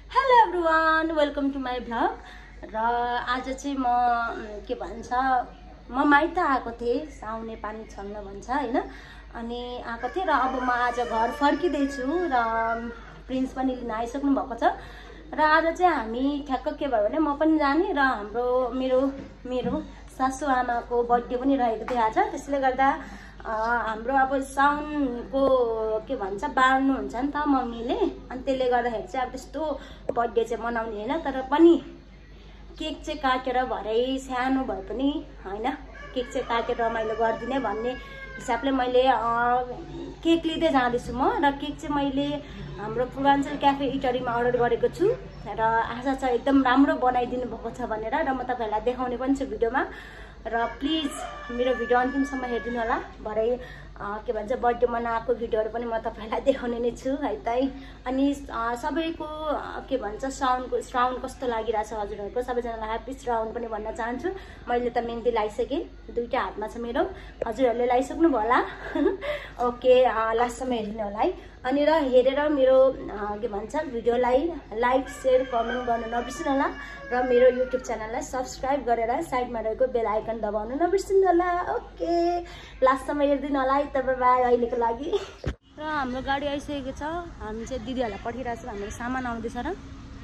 Hello everyone, welcome to my vlog. र आज चाहिँ म के भन्छ म माइत आएको थिएँ, साउने पानी छल्न भन्छ हैन। अनि आएको थिएँ र अब म आज घर फर्किँदैछु र प्रिन्स पनि लिन आइसक्नु भएको छ। र आज चाहिँ हामी ठ्याक्क के भयो भने म पनि जाने र मेरो सासु आमाको बर्थडे पनि रहेको थियो आज। त्यसले गर्दा हाम्रो अब साउनको के भन्छ बार्नु हुन्छ नि त मम्मीले, अनि त्यसले गर्दाखेरि चाहिँ अब त्यस्तो बर्थडे चाहिँ मनाउने हैन, तर पनि केक चाहिँ काटेर भरै सानो भए पनि हैन केक चाहिँ काटेर रमाइलो गरिदिने भन्ने हिसाबले मैले केक लिँदै जाँदैछु म। र केक चाहिँ मैले हाम्रो पूर्वाञ्चल क्याफे इटरीमा अर्डर गरेको छु र आशा छ एकदम राम्रो बनाइदिनु भएको छ भनेर। र म तपाईहरुलाई देखाउने पनि छु भिडियोमा। र प्लिज मेरो भिडियो अन्तिमसम्म हेरिदिनु होला। भरै के भन्छ बर्थडे मनाएको भिडियोहरु पनि म तपाईहरुलाई देखाउने नै छु है त। अनि सबैको के भन्छ श्रावण कस्तो लागिरहेछ हजुरहरुको, सबैजनालाई ह्यापी श्रावण पनि भन्न चाहन्छु। मैले त मेहन्दी लाइसके, दुईटा हातमा छ मेरो, हजुरहरुले लाइसक्नु भयो होला। ओके, लास्टसम्म हेरिदिनु होला है। अनि र हेरेर मेरो के भन्छ भिडियोलाई लाइक शेयर कमेन्ट गर्न नबिर्सिनु होला र मेरो युट्युब च्यानललाई सब्स्क्राइब गरेर साइडमा रहेको बेल आइकन दबाउन नबिर्सिनु होला। ओके, लास्टसम्म हेरिदिनु होला है त। बाइ अहिलेको लागि। र हाम्रो गाडी आइसकेको छ, हामी चाहिँ दिदीहरुलाई पठाइरहेको छ। हाम्रो सामान आउँदैछ र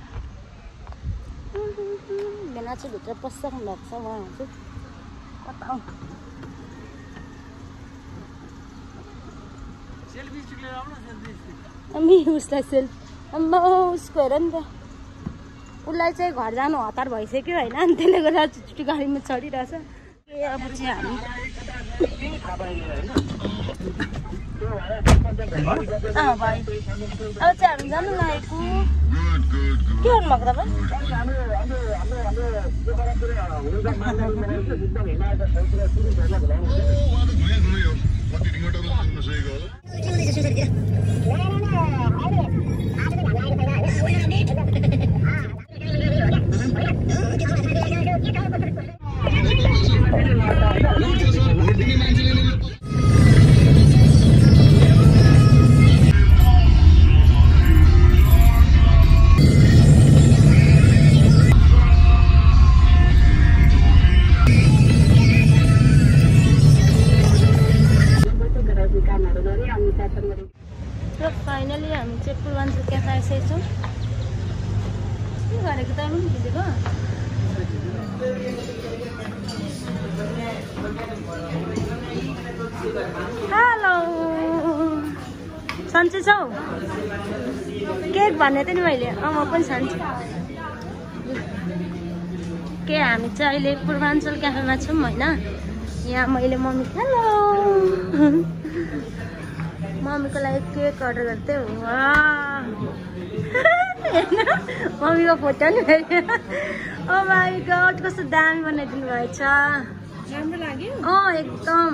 बेना चाहिँ भित्र पस्छौँ लाग्छ उहाँ चाहिँ कता हो सेल्फी स्टिक लिएर आउनु। अनि उसलाई अम्मा उसको हेर नि त, उसलाई चाहिँ घर जानु हतार भइसक्यो होइन, अनि त्यसले गर्दा चुटी गाडीमा चढिरहेछ। अब चाहिँ हामी भाइ अब चाहिँ हामी जानु लागेको। के गर्नुभएको तपाईँ? र फाइनली हामी चाहिँ पूर्वाञ्चल क्याफे आइसकेको छौँ। के गरेको त दिदीको? हेलो, सन्चै छौ? केक भन्ने थिएँ नि मैले, म पनि सन्चै। के हामी चाहिँ अहिले पूर्वाञ्चल क्याफेमा छौँ होइन। यहाँ मैले मम्मी हेलो मम्मीको लागि केक अर्डर गर्दै हो। मम्मीको फोटो नि फेरि। ओ माई गॉड, कस्तो दामी बनाइदिनु भएछ। राम्रो लाग्यो? एकदम।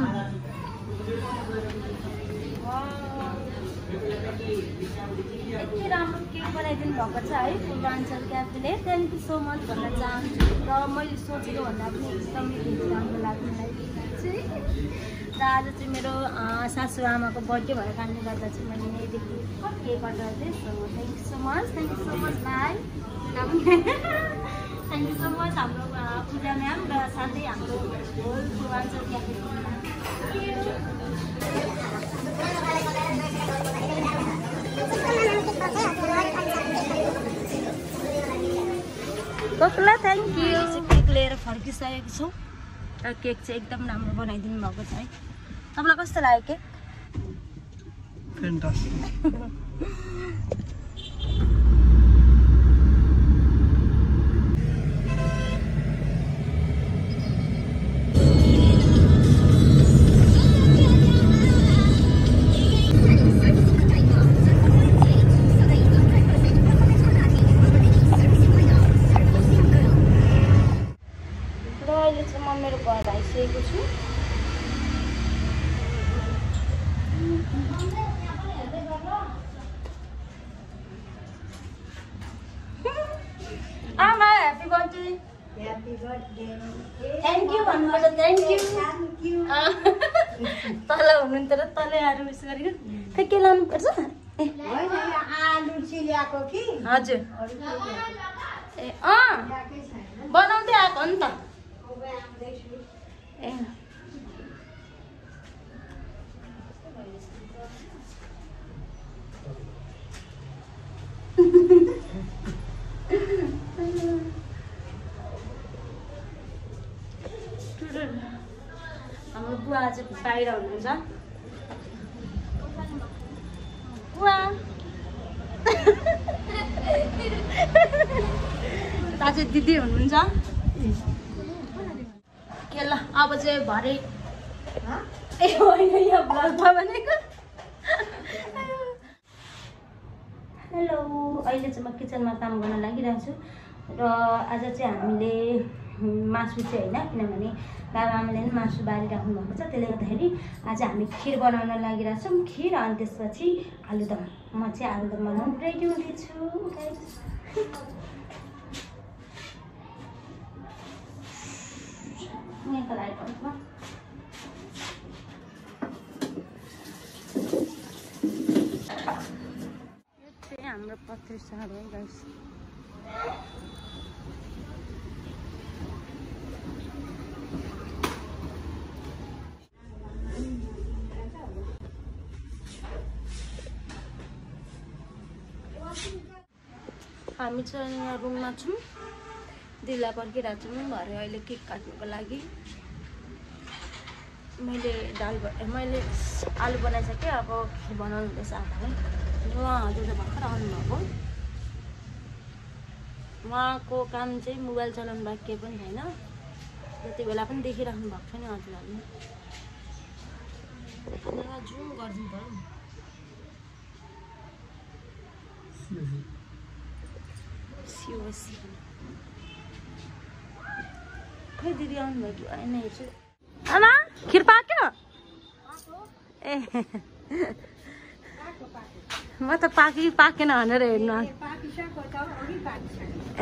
यति राम्रो केक बनाइदिनु भएको छ है पूर्वाञ्चल क्याफेले। थ्याङ्क यू सो मच भन्न चाहन्छु। र मैले सोचेको भन्दा पनि एकदमै राम्रो लाग्ने चाहिँ। र आज चाहिँ मेरो सासु आमाको बर्थडे भएको कारणले गर्दा चाहिँ मैले यहीँदेखि केक अर्डर गरेँ। So thank you so much भाइ। थ्याङ्क यू सो मच हाम्रो पूजा म्याम र साथै हाम्रो होल पूर्वाञ्चल क्याफे। कोकुला थ्याङ्क यू। केक लिएर फर्किसकेको छौँ र केक चाहिँ एकदम राम्रो बनाइदिनु भएको छ है। तपाईँलाई कस्तो लाग्यो केक? फ्यान्टास्टिक। अहिले चाहिँ म मेरो घर आइसकेको छु। आमा ह्यापी बर्थडे। थ्याङ्क यू भन्नुपर्छ। Thank you. तल हुनुहुन्थ्यो र तलै आएर उस गरेको। खै के लानुपर्छ? हजुर ए बनाउँदै आएको नि त ए हाम्रो बुवा चाहिँ बाहिर हुनुहुन्छ बुवा दाजु दिदी हुनुहुन्छ के ल अब चाहिँ भरे ए होइन यहाँ ब्लगमा भनेको हेलो अहिले चाहिँ म किचनमा काम गर्न लागिरहेको छु र आज चाहिँ हामीले मासु चाहिँ होइन किनभने बाबाआमाले पनि मासु बारिराख्नु भएको छ त्यसले गर्दाखेरि आज हामी खिर बनाउन लागिरहेको छौँ खिर अनि त्यसपछि आलुदम म चाहिँ आलुदम बनाउनु रेडी हुँदैछु यहाँको लागि हाम्रो पत्रिसाहरू है गाइस हामी चाहिँ यहाँ रुममा छौँ दिदीलाई पर्खिरहेको छौँ भरे अहिले केक काट्नुको लागि मैले आलु बनाइसकेँ अब खिर बनाउनु हुँदैछ आमाले उहाँहरू त भर्खर आउनुभएको उहाँको काम चाहिँ मोबाइल चलाउनु भएको केही पनि छैन त्यति बेला पनि देखिराख्नु भएको छ नि हजुरहरूले जुम गरिदिनु पऱ्यो खै दिदी आउनुभयो कि होइन हेर्छु आमा खिर पाक्यो ए म त पाकेन भनेर हेर्नु ए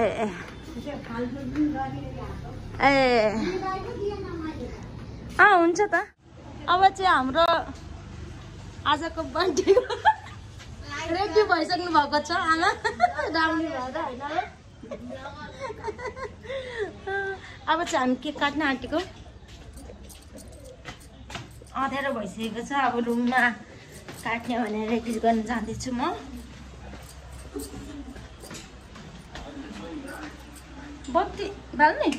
ए हुन्छ त अब चाहिँ हाम्रो आजको बर्थडे रेडी भइसक्नु भएको छ आमा राम्रो भएर होइन अब चाहिँ हामी केक काट्न आँटेको अँध्यारो भइसकेको छ अब रुममा काट्ने भनेर रेडी गर्न जाँदैछु म बत्ती बाल्ने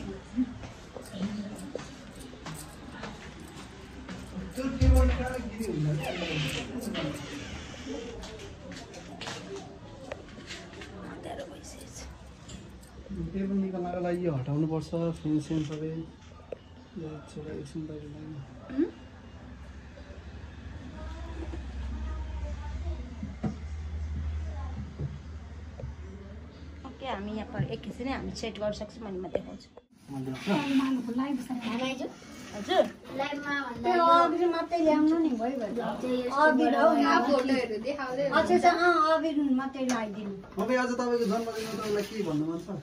अँध्यारो भइसकेको छ टेबल निकाल्नको लागि यो हटाउनु पर्छ फेन सेन सबै छोरा एकछिन बाहिर लाग्नु ओके हामी यहाँ पर एकैछिन हामी सेट गर्न सक्छौँ अनि म देखाउँछु हजुर मात्रै ल्याउनु नि भइगयो अबिर मात्रै लगाइदिनु अब आज तपाईँको जन्मदिनमा तपाईँलाई के भन्नु मन छ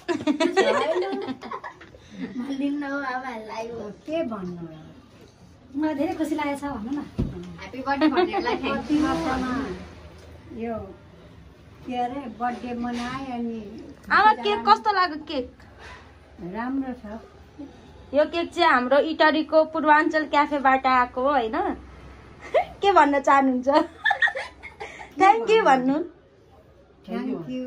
के भन्नु मलाई धेरै खुसी लागेको छ भन्नु न ह्याप्पी बर्थडे भन्नेलाई कति वर्षमा यो के अरे बर्थडे मनाए अनि आमा केक कस्तो लाग्यो केक राम्रो छ यो केक चाहिँ हाम्रो इटरीको पूर्वाञ्चल क्याफेबाट आएको हो होइन के भन्न चाहनुहुन्छ थ्याङ्क यू भन्नु थ्याङ्क यू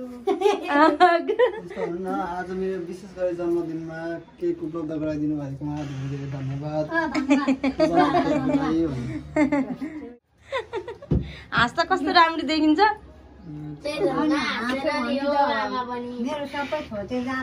आज मेरो विशेष गरी जन्मदिनमा केक उपलब्ध गराइदिनु भएकोमा धेरै धेरै धन्यवाद हाँस त कस्तो राम्रो देखिन्छ मेरो सबै छोटे जाँद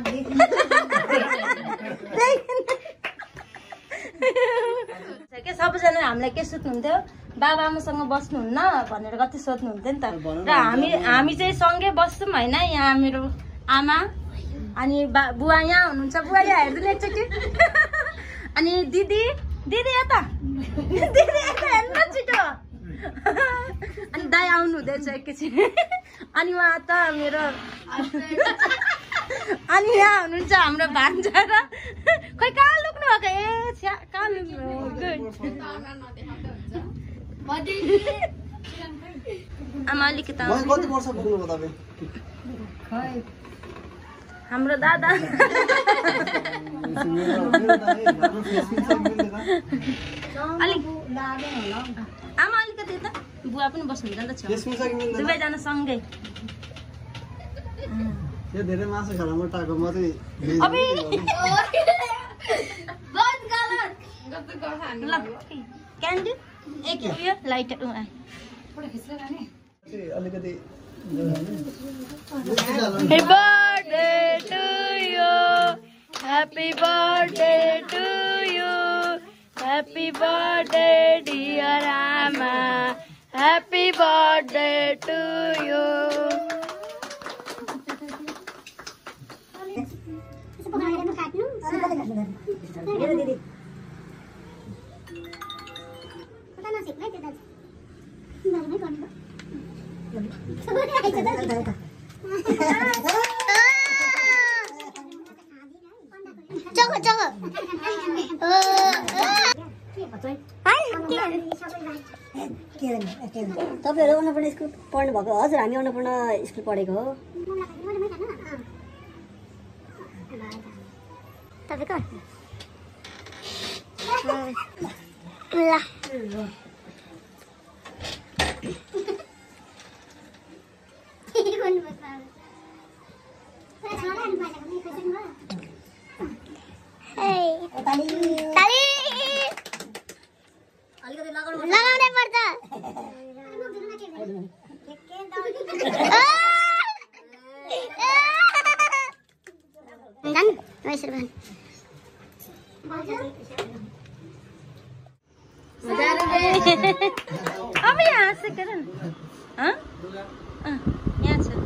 के सबैजना हामीलाई के सोध्नुहुन्थ्यो बाबा आमासँग बस्नुहुन्न भनेर कति सोध्नुहुन्थ्यो नि त र हामी चाहिँ सँगै बस्छौँ होइन यहाँ मेरो आमा अनि बुवा यहाँ हुनुहुन्छ बुवा यहाँ हेर्दैन एकचोटि अनि दिदी यता हेर्नु छिटो अनि दाइ आउनु हुँदैछ एकैछिन अनि उहाँ त मेरो अनि यहाँ हुनुहुन्छ हाम्रो भान्जा र खोइ कहाँ लुक्नु भएको ए छ्या कहाँ लुक्नु आमा अलिकति कति वर्ष पुग्नुभयो तपाईँ? खै हाम्रो दादा अलिक आमा अलिकति यता बुवा पनि बस्नुहुन्छ नि त दुवैजना सँगै यो धेरै मासु खाना म टाको म चाहिँ क्यान्डी एक यो लाइटर अलिकति Happy birthday to you. Happy birthday to you. Happy birthday dear Amma. Happy birthday to you. तपाईँहरू अन्नपूर्ण स्कुल पढ्नु भएको? हजुर हामी अन्नपूर्ण स्कुल पढेको हो। तपाईँको लगाउनै पर्छ अब यहाँ से कर यहाँ से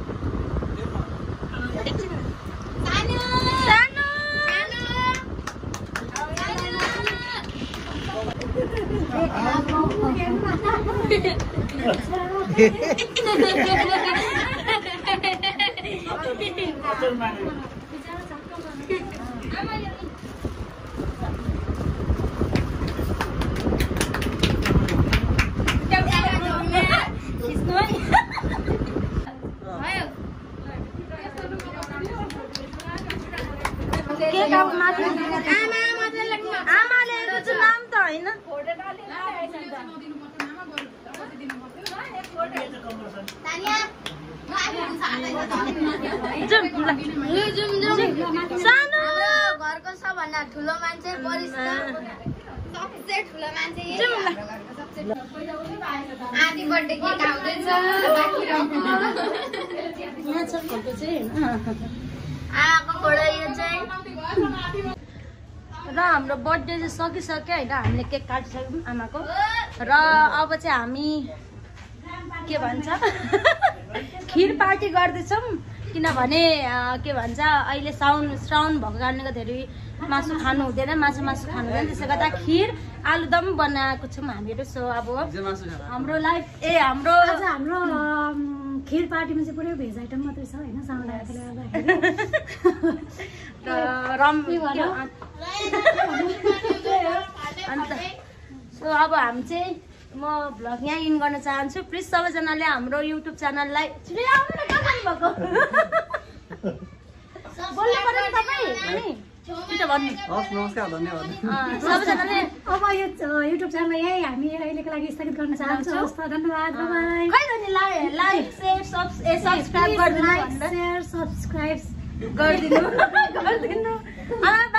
आमाले नाम त होइन सानो घरको सबभन्दा ठुलो मान्छे सबसे ठुलो मान्छे आधी बर्थडे केक आउँदैछ आको फोटो यो चाहिँ र हाम्रो बर्थडे चाहिँ सकिसक्यो होइन हामीले केक काटिसक्यौँ आमाको र अब चाहिँ हामी के भन्छ खिर पार्टी गर्दैछौँ किनभने के भन्छ अहिले श्रावण भएको कारणले गर्दाखेरि मासु खानु हुँदैन मासु खानु हुँदैन त्यसले गर्दा खिर आलुदम बनाएको छौँ हामीहरू सो अब हाम्रो लाइफ हाम्रो खिर पार्टीमा चाहिँ पुरै भेज आइटम मात्रै छ होइन साउन्डले अन्त सो अब हामी चाहिँ म भ्लग यहाँ इन गर्न चाहन्छु प्लिज सबैजनाले हाम्रो युट्युब च्यानललाई नमस्कार धन्यवाद सबैजनाले अब यो युट्युब च्यानल यही हामी अहिलेको लागि स्थगित गर्न चाहन्छौँ धन्यवाद खै त नि लाइक सेयर सब्सक्राइब गरिदिनु सब्सक्राइब गरिदिनु